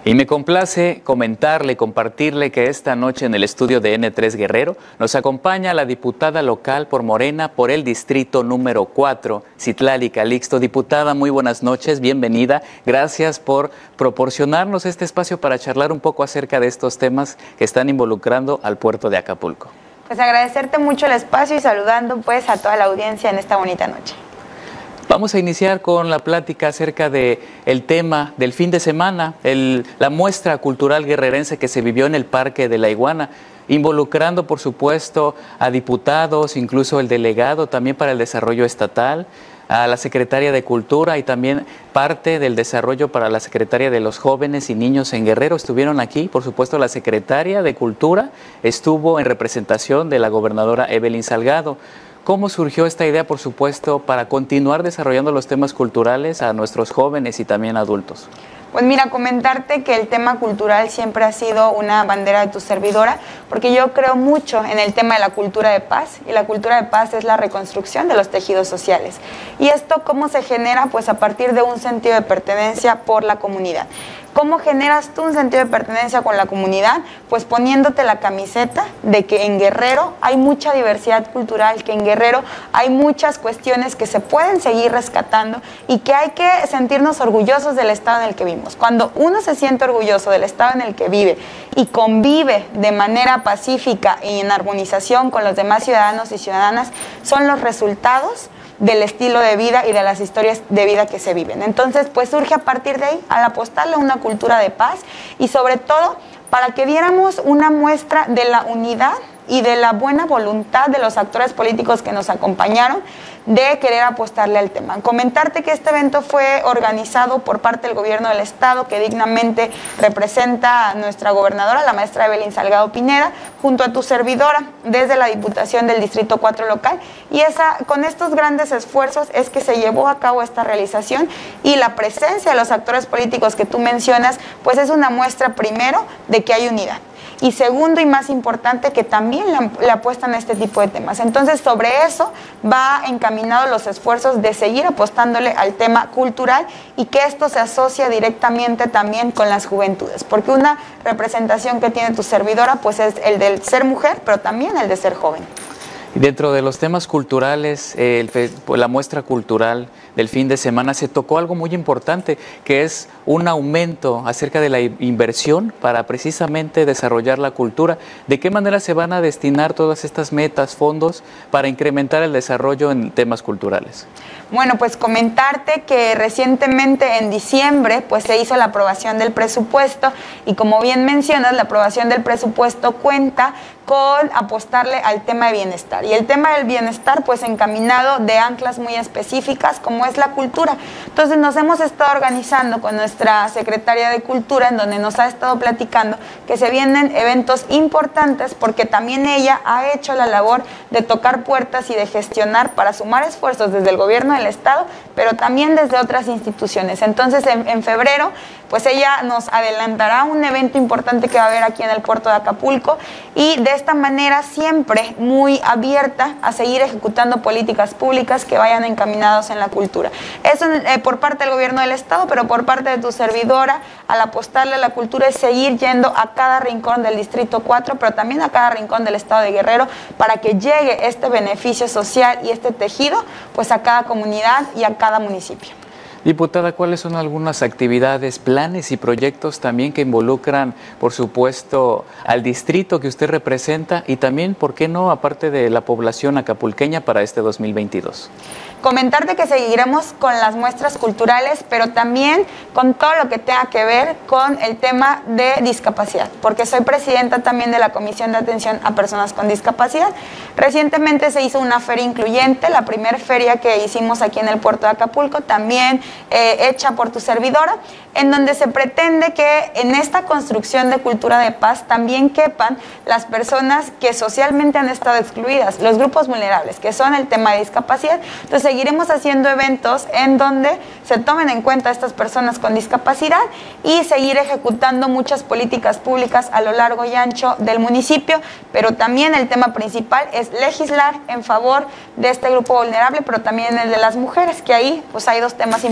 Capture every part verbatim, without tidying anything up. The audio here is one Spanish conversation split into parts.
Y me complace comentarle, compartirle que esta noche en el estudio de N tres Guerrero nos acompaña la diputada local por Morena por el distrito número cuatro, Citlali Calixto. Diputada, muy buenas noches, bienvenida. Gracias por proporcionarnos este espacio para charlar un poco acerca de estos temas que están involucrando al puerto de Acapulco. Pues agradecerte mucho el espacio y saludando pues a toda la audiencia en esta bonita noche. Vamos a iniciar con la plática acerca de el tema del fin de semana, el, la muestra cultural guerrerense que se vivió en el Parque de la Iguana, involucrando por supuesto a diputados, incluso el delegado también para el desarrollo estatal, a la Secretaria de Cultura y también parte del desarrollo para la Secretaria de los Jóvenes y Niños en Guerrero. Estuvieron aquí, por supuesto, la Secretaria de Cultura estuvo en representación de la gobernadora Evelyn Salgado. ¿Cómo surgió esta idea, por supuesto, para continuar desarrollando los temas culturales a nuestros jóvenes y también adultos? Pues mira, comentarte que el tema cultural siempre ha sido una bandera de tu servidora, porque yo creo mucho en el tema de la cultura de paz, y la cultura de paz es la reconstrucción de los tejidos sociales. ¿Y esto cómo se genera? Pues a partir de un sentido de pertenencia por la comunidad. ¿Cómo generas tú un sentido de pertenencia con la comunidad? Pues poniéndote la camiseta de que en Guerrero hay mucha diversidad cultural, que en Guerrero hay muchas cuestiones que se pueden seguir rescatando y que hay que sentirnos orgullosos del estado en el que vivimos. Cuando uno se siente orgulloso del estado en el que vive y convive de manera pacífica y en armonización con los demás ciudadanos y ciudadanas, son los resultados del estilo de vida y de las historias de vida que se viven. Entonces, pues surge a partir de ahí, al apostarle a una cultura de paz y sobre todo para que viéramos una muestra de la unidad y de la buena voluntad de los actores políticos que nos acompañaron de querer apostarle al tema. Comentarte que este evento fue organizado por parte del gobierno del estado, que dignamente representa a nuestra gobernadora, la maestra Evelyn Salgado Pineda, junto a tu servidora, desde la Diputación del Distrito cuatro local, y esa, con estos grandes esfuerzos es que se llevó a cabo esta realización, y la presencia de los actores políticos que tú mencionas, pues es una muestra primero de que hay unidad. Y segundo y más importante, que también le apuestan a este tipo de temas. Entonces, sobre eso va encaminado los esfuerzos de seguir apostándole al tema cultural y que esto se asocia directamente también con las juventudes. Porque una representación que tiene tu servidora, pues es el del ser mujer, pero también el de ser joven. Dentro de los temas culturales, eh, el, la muestra cultural del fin de semana se tocó algo muy importante, que es un aumento acerca de la inversión para precisamente desarrollar la cultura. ¿De qué manera se van a destinar todas estas metas, fondos, para incrementar el desarrollo en temas culturales? Bueno, pues comentarte que recientemente en diciembre pues se hizo la aprobación del presupuesto y como bien mencionas, la aprobación del presupuesto cuenta con apostarle al tema de bienestar. Y el tema del bienestar pues encaminado de anclas muy específicas como es la cultura. Entonces nos hemos estado organizando con nuestra Secretaria de Cultura, en donde nos ha estado platicando que se vienen eventos importantes porque también ella ha hecho la labor de tocar puertas y de gestionar para sumar esfuerzos desde el gobierno del estado, pero también desde otras instituciones. Entonces en, en febrero pues ella nos adelantará un evento importante que va a haber aquí en el puerto de Acapulco y de esta manera siempre muy abierta a seguir ejecutando políticas públicas que vayan encaminados en la cultura. Eso eh, por parte del gobierno del estado, pero por parte de tu servidora, al apostarle a la cultura es seguir yendo a cada rincón del distrito cuatro, pero también a cada rincón del estado de Guerrero para que llegue este beneficio social y este tejido pues a cada comunidad y a cada municipio. Diputada, ¿cuáles son algunas actividades, planes y proyectos también que involucran, por supuesto, al distrito que usted representa y también, ¿por qué no, aparte de la población acapulqueña para este dos mil veintidós? Comentarte que seguiremos con las muestras culturales, pero también con todo lo que tenga que ver con el tema de discapacidad, porque soy presidenta también de la Comisión de Atención a Personas con Discapacidad. Recientemente se hizo una feria incluyente, la primera feria que hicimos aquí en el puerto de Acapulco, también eh, hecha por tu servidora, en donde se pretende que en esta construcción de cultura de paz también quepan las personas que socialmente han estado excluidas, los grupos vulnerables, que son el tema de discapacidad. Entonces seguiremos haciendo eventos en donde se tomen en cuenta a estas personas con discapacidad y seguir ejecutando muchas políticas públicas a lo largo y ancho del municipio, pero también el tema principal es legislar en favor de este grupo vulnerable, pero también el de las mujeres, que ahí pues hay dos temas importantes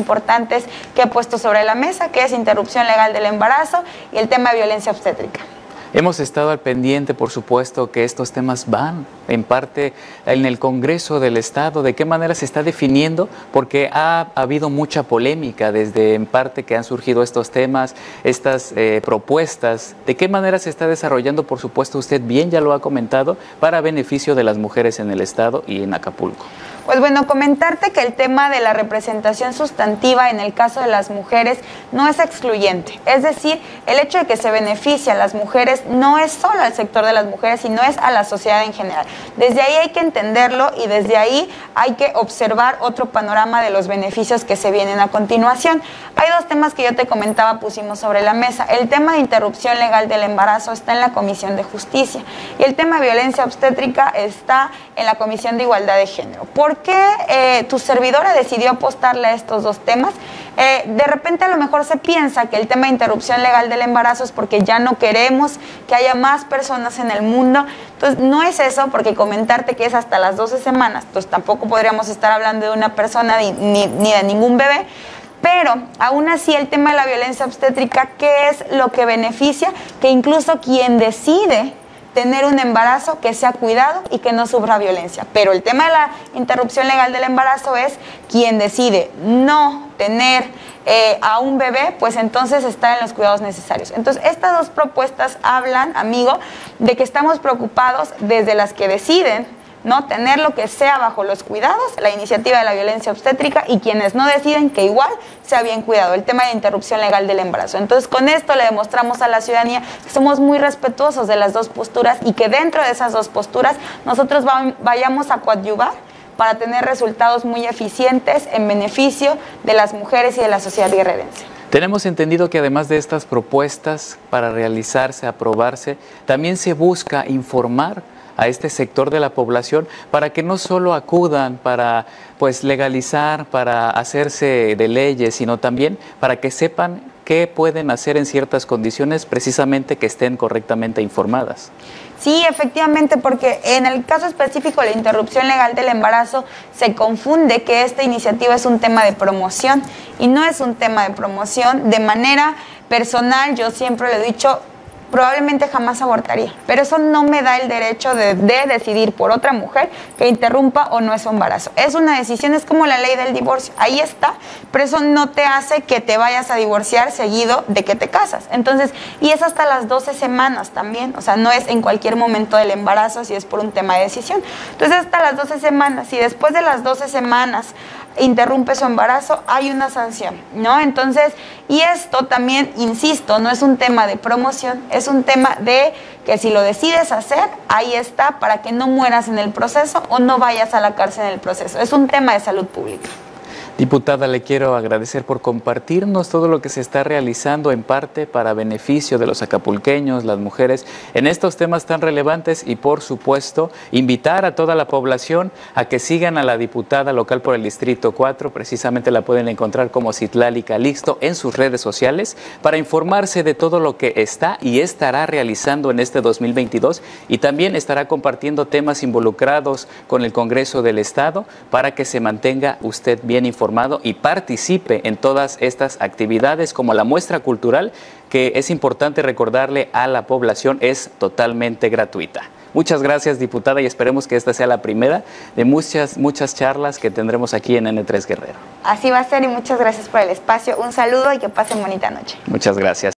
importantes que he puesto sobre la mesa, que es interrupción legal del embarazo y el tema de violencia obstétrica. Hemos estado al pendiente, por supuesto, que estos temas van en parte en el Congreso del Estado. ¿De qué manera se está definiendo? Porque ha, ha habido mucha polémica desde en parte que han surgido estos temas, estas eh, propuestas. ¿De qué manera se está desarrollando? Por supuesto, usted bien ya lo ha comentado, para beneficio de las mujeres en el Estado y en Acapulco. Pues bueno, comentarte que el tema de la representación sustantiva en el caso de las mujeres no es excluyente. Es decir, el hecho de que se beneficie a las mujeres no es solo al sector de las mujeres, sino es a la sociedad en general. Desde ahí hay que entenderlo y desde ahí hay que observar otro panorama de los beneficios que se vienen a continuación. Hay dos temas que yo te comentaba, pusimos sobre la mesa. El tema de interrupción legal del embarazo está en la Comisión de Justicia y el tema de violencia obstétrica está en la Comisión de Igualdad de Género. ¿Por qué eh, tu servidora decidió apostarle a estos dos temas? Eh, de repente a lo mejor se piensa que el tema de interrupción legal del embarazo es porque ya no queremos que haya más personas en el mundo. Entonces no es eso, porque comentarte que es hasta las doce semanas, entonces tampoco podríamos estar hablando de una persona ni, ni, ni de ningún bebé. Pero aún así el tema de la violencia obstétrica, ¿qué es lo que beneficia? Que incluso quien decide tener un embarazo que sea cuidado y que no sufra violencia. Pero el tema de la interrupción legal del embarazo es quien decide no tener eh, a un bebé, pues entonces está en los cuidados necesarios. Entonces estas dos propuestas hablan, amigo, de que estamos preocupados desde las que deciden no tener lo que sea bajo los cuidados, la iniciativa de la violencia obstétrica, y quienes no deciden que igual sea bien cuidado, el tema de interrupción legal del embarazo. Entonces con esto le demostramos a la ciudadanía que somos muy respetuosos de las dos posturas y que dentro de esas dos posturas nosotros va, vayamos a coadyuvar para tener resultados muy eficientes en beneficio de las mujeres y de la sociedad guerrerense. Tenemos entendido que además de estas propuestas para realizarse, aprobarse, también se busca informar a este sector de la población para que no solo acudan para pues legalizar, para hacerse de leyes, sino también para que sepan qué pueden hacer en ciertas condiciones, precisamente que estén correctamente informadas. Sí, efectivamente, porque en el caso específico de la interrupción legal del embarazo se confunde que esta iniciativa es un tema de promoción y no es un tema de promoción. De manera personal, yo siempre le he dicho, probablemente jamás abortaría, pero eso no me da el derecho de, de decidir por otra mujer que interrumpa o no es su embarazo. Es una decisión, es como la ley del divorcio, ahí está, pero eso no te hace que te vayas a divorciar seguido de que te casas. Entonces, y es hasta las doce semanas también, o sea, no es en cualquier momento del embarazo si es por un tema de decisión. Entonces, hasta las doce semanas, si después de las doce semanas interrumpe su embarazo, hay una sanción, ¿no? Entonces, y esto también, insisto, no es un tema de promoción, es un tema de que si lo decides hacer, ahí está, para que no mueras en el proceso o no vayas a la cárcel en el proceso. Es un tema de salud pública. Diputada, le quiero agradecer por compartirnos todo lo que se está realizando en parte para beneficio de los acapulqueños, las mujeres, en estos temas tan relevantes y, por supuesto, invitar a toda la población a que sigan a la diputada local por el Distrito cuatro, precisamente la pueden encontrar como Citlali Calixto en sus redes sociales, para informarse de todo lo que está y estará realizando en este dos mil veintidós, y también estará compartiendo temas involucrados con el Congreso del Estado para que se mantenga usted bien informado y participe en todas estas actividades, como la muestra cultural, que es importante recordarle a la población, es totalmente gratuita. Muchas gracias, diputada, y esperemos que esta sea la primera de muchas, muchas charlas que tendremos aquí en N tres Guerrero. Así va a ser, y muchas gracias por el espacio. Un saludo y que pasen bonita noche. Muchas gracias.